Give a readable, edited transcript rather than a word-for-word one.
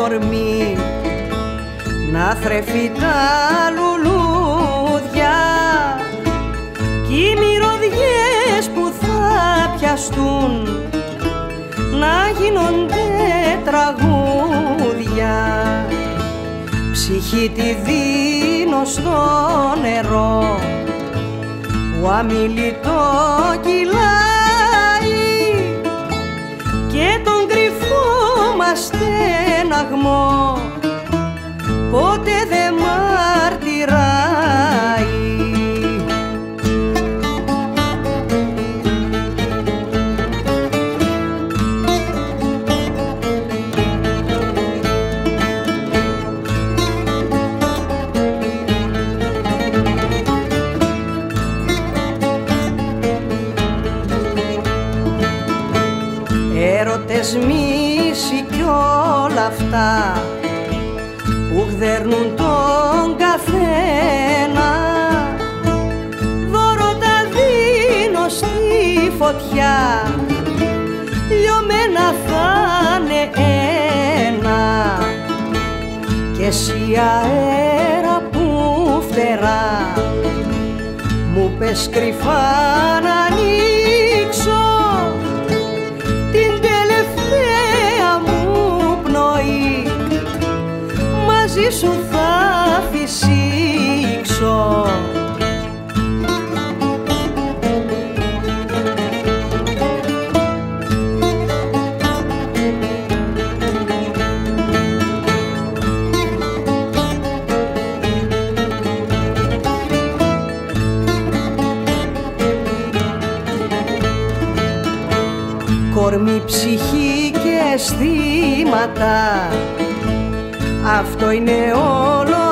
κορμί να θρεφεί τα λουλούδια κι οι μυρωδιές που θα πιαστούν να γίνονται τραγούδια. Ψυχή τη δίνω στο νερό που αμιλητό κυλάει και τον κρυφό μας στεναγμό ποτέ δεν μαρτυράει. Έρωτες, μίση κι όλα αυτά που γδέρνουν τον καθένα, δώρο τα δίνω στη φωτιά, λιωμένα θα'ναι ένα. Κι εσύ αέρα που φτερά μου πες κρυφά να ανοίξω την τελευταία μου πνοή, μαζί σου θα φυσήξω. Κορμί, ψυχή και αισθήματα, αυτό είναι όλο